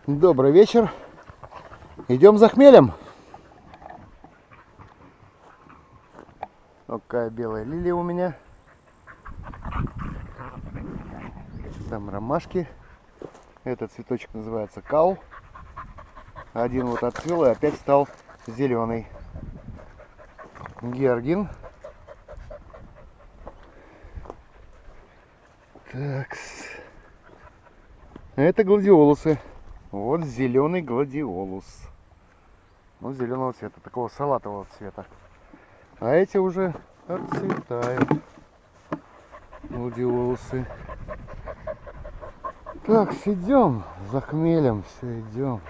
Добрый вечер. Идем за хмелем. Какая белая лилия у меня. Там ромашки. Этот цветочек называется кал. Один вот отцвел и опять стал зеленый. Георгин. Так. Это гладиолусы. Вот зеленый гладиолус. Ну, зеленого цвета, такого салатового цвета. А эти уже отцветают. Гладиолусы. Так, идем за хмелем, все идем.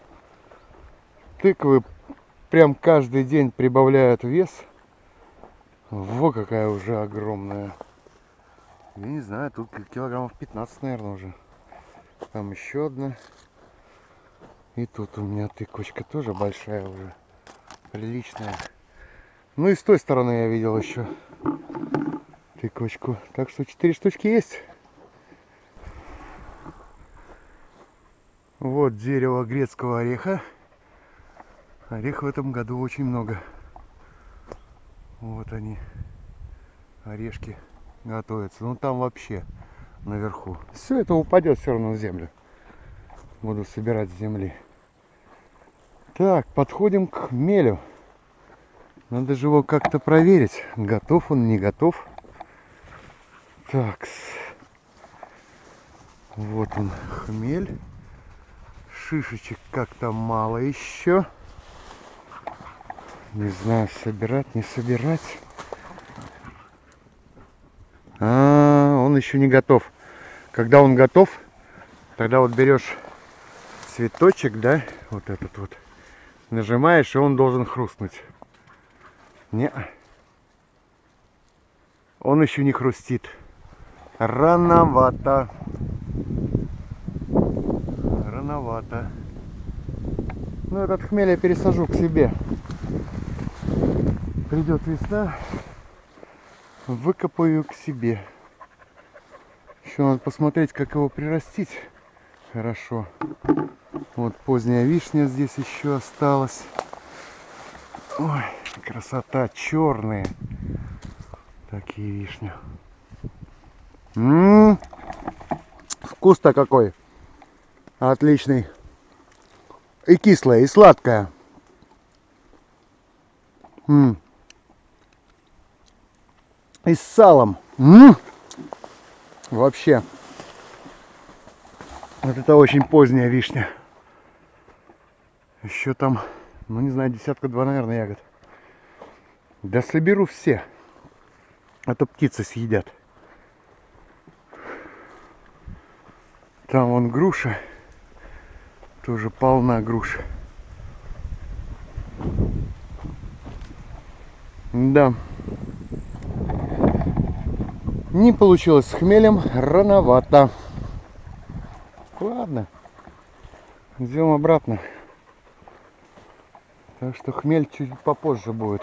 Тыквы прям каждый день прибавляют вес. Во какая уже огромная. Я не знаю, тут килограммов 15, наверное, уже. Там еще одна. И тут у меня тыквочка тоже большая уже. Приличная. Ну и с той стороны я видел еще тыквочку. Так что 4 штучки есть. Вот дерево грецкого ореха. Орех в этом году очень много. Вот они. Орешки готовятся. Ну там вообще наверху. Все это упадет все равно в землю. Буду собирать с земли. Так, подходим к хмелю. Надо же его как-то проверить. Готов он, не готов. Так. Вот он, хмель. Шишечек как-то мало еще. Не знаю, собирать, не собирать. Он еще не готов. Когда он готов, тогда вот берешь цветочек, да, вот этот вот, нажимаешь, и он должен хрустнуть. Не, он еще не хрустит. Рановато. Рановато. Ну, этот хмель я пересажу к себе. Придет весна, выкопаю к себе. Еще надо посмотреть, как его прирастить хорошо. Вот поздняя вишня здесь еще осталась. Ой, красота, черные такие вишни. Вкус-то какой отличный. И кислая, и сладкая. И с салом. Вообще. Вот это очень поздняя вишня. Еще там, ну не знаю, десятка-два, наверное, ягод. Да соберу все. А то птицы съедят. Там вон груша. Тоже полна груш. Да. Не получилось с хмелем, рановато. Ладно. Идем обратно. Так что хмель чуть попозже будет.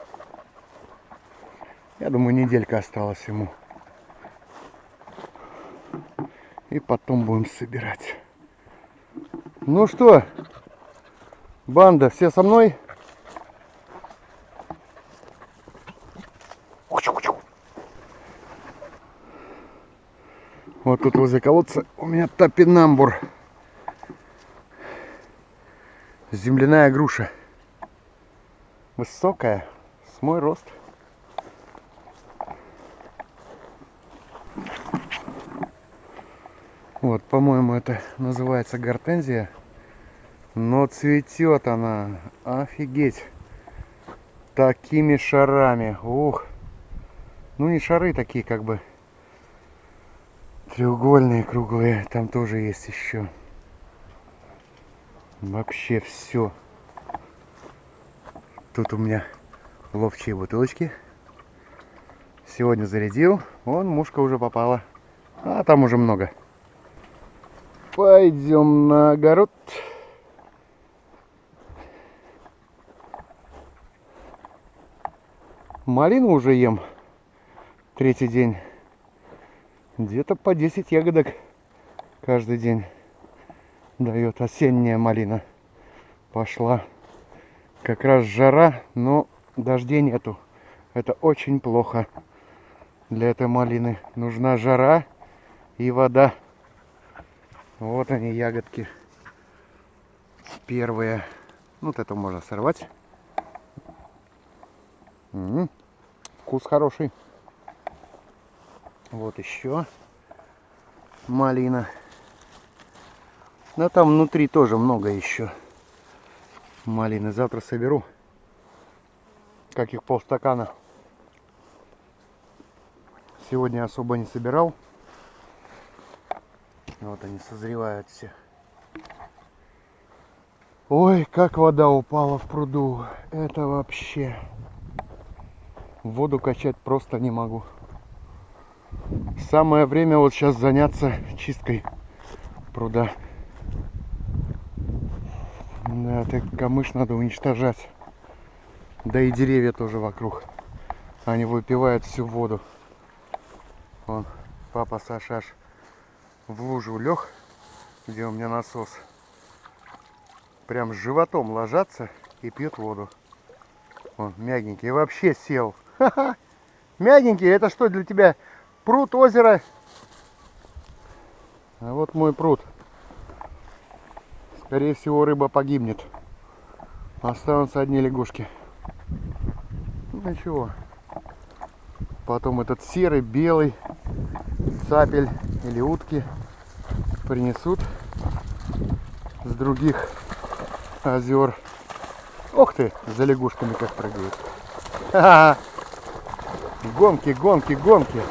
Я думаю, неделька осталась ему. И потом будем собирать. Ну что, банда, все со мной? Вот тут возле колодца у меня топинамбур. Земляная груша. Высокая, с мой рост. Вот, по-моему, это называется гортензия. Но цветет она, офигеть, такими шарами. Ух. Ну не шары такие, как бы треугольные, круглые. Там тоже есть еще. Вообще все. Тут у меня ловчие бутылочки. Сегодня зарядил. Вон мушка уже попала. А там уже много. Пойдем на огород. Малину уже ем. Третий день. Где-то по 10 ягодок каждый день. дает осенняя малина. Пошла. Как раз жара, но дождей нету. Это очень плохо для этой малины. Нужна жара и вода. Вот они, ягодки. Первые. Вот это можно сорвать. Вкус хороший. Вот еще малина. Но там внутри тоже много еще малины. Завтра соберу. Каких полстакана. Сегодня особо не собирал. Вот они созревают все. Ой, как вода упала в пруду. Это вообще... Воду качать просто не могу. Самое время вот сейчас заняться чисткой пруда. Да, это камыш надо уничтожать. Да и деревья тоже вокруг. Они выпивают всю воду. Вон, папа Саша аж в лужу лег, где у меня насос. Прям с животом ложатся и пьют воду. Вон, мягенький. Вообще сел. Ха-ха. Мягенький. Это что для тебя? Пруд, озеро? А вот мой пруд. Скорее всего, рыба погибнет. Останутся одни лягушки. Ну ничего. Потом этот серый, белый цапель или утки принесут с других озер. Ох ты, за лягушками как прыгают. Ха-ха. Гонки, гонки, гонки.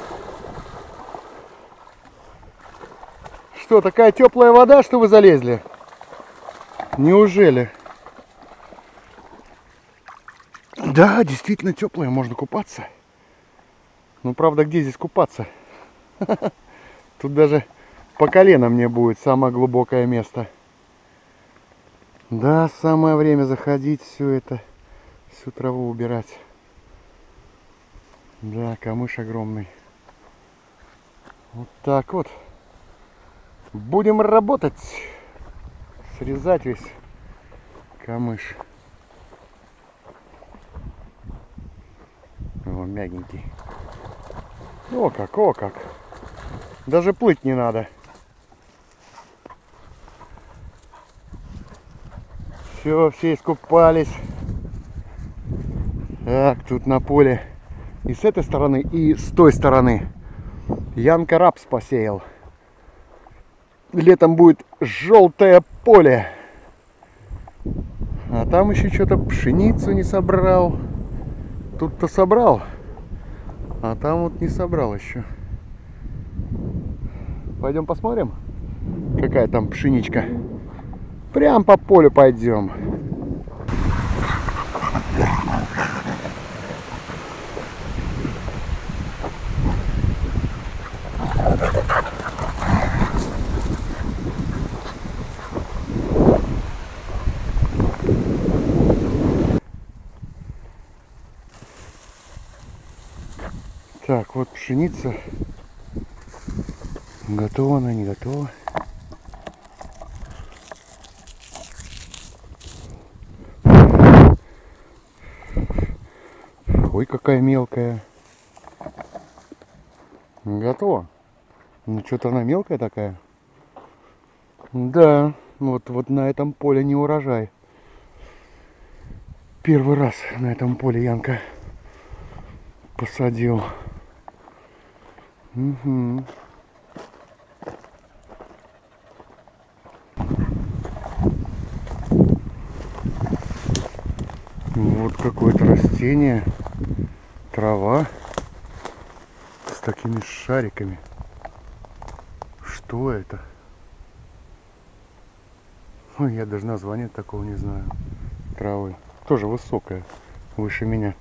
Что, такая теплая вода, что вы залезли? Неужели? Да, действительно теплая, можно купаться. Ну, правда, где здесь купаться? Тут даже по колено мне будет самое глубокое место. Да, самое время заходить, все это, всю траву убирать. Да, камыш огромный. Вот так вот. Будем работать. Срезать весь камыш. О, мягенький. О как, о как. Даже плыть не надо. Все искупались. Так, тут на поле и с этой стороны, и с той стороны Янка рапс посеял. Летом будет желтое поле. А там еще что-то пшеницу не собрал. Тут-то собрал. А там вот не собрал еще. Пойдем посмотрим, какая там пшеничка. Прям по полю пойдем. Так, вот пшеница. Готова она, не готова. Ой, какая мелкая. Готова. Ну, что-то она мелкая такая. Да, вот на этом поле не урожай. Первый раз на этом поле Янка посадил. Угу. Вот какое-то растение, трава с такими шариками. Что это? Ой, я даже название такого не знаю. Травы. Тоже высокая, выше меня.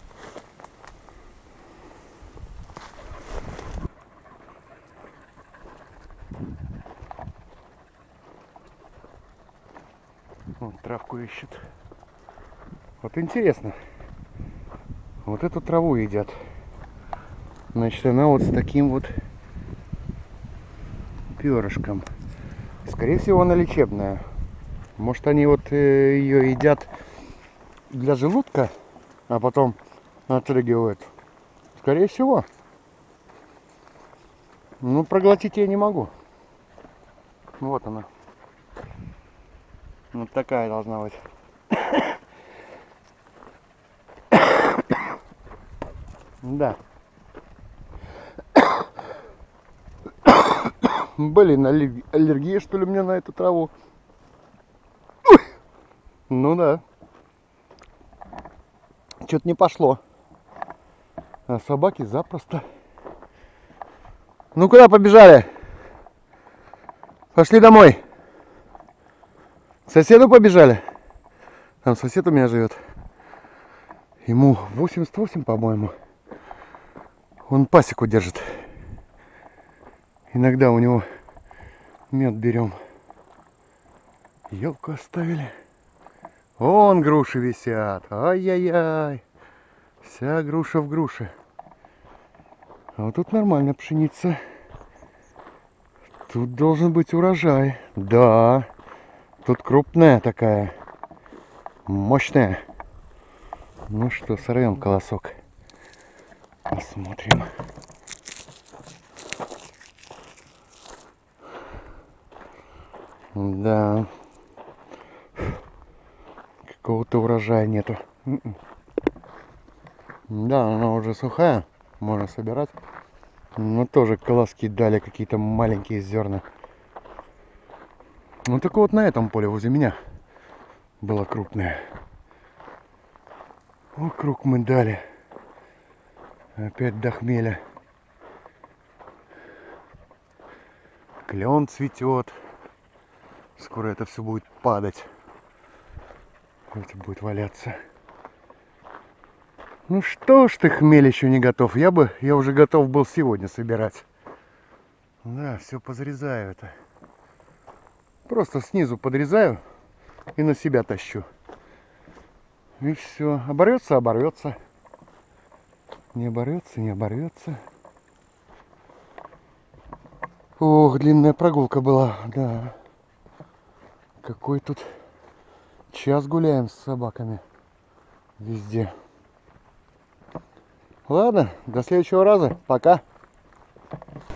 Вот травку ищет. Вот интересно. Вот эту траву едят. Значит, она вот с таким вот перышком. Скорее всего, она лечебная. Может, они вот ее едят для желудка, а потом отрыгивают. Скорее всего. Ну, проглотить я не могу. Вот она. Вот такая должна быть. Да. Блин, аллергия, что ли, у меня на эту траву? Ой! Ну да. Что-то не пошло. А собаки запросто. Ну куда побежали? Пошли домой. К соседу побежали. Там сосед у меня живет. Ему 88, по-моему. Он пасеку держит. Иногда у него мед берем. Елку оставили. Вон груши висят. Ай-яй-яй. Вся груша в груше. А вот тут нормально пшеница. Тут должен быть урожай. Да. Тут крупная такая. Мощная. Ну что, сорвем колосок. Посмотрим. Да. Какого-то урожая нету. Да, она уже сухая. Можно собирать. Но тоже колоски дали какие-то маленькие зерна. Ну так вот на этом поле возле меня было крупное. Вокруг мы дали. Опять до хмеля. Клен цветет. Скоро это все будет падать. Это будет валяться. Ну что ж ты, хмель еще не готов. Я уже готов был сегодня собирать. Да, все позрезаю это. Просто снизу подрезаю и на себя тащу. И все. Оборвется, оборвется. Не оборвется, не оборвется. Ох, длинная прогулка была, да. Какой тут час гуляем с собаками. Везде. Ладно, до следующего раза. Пока.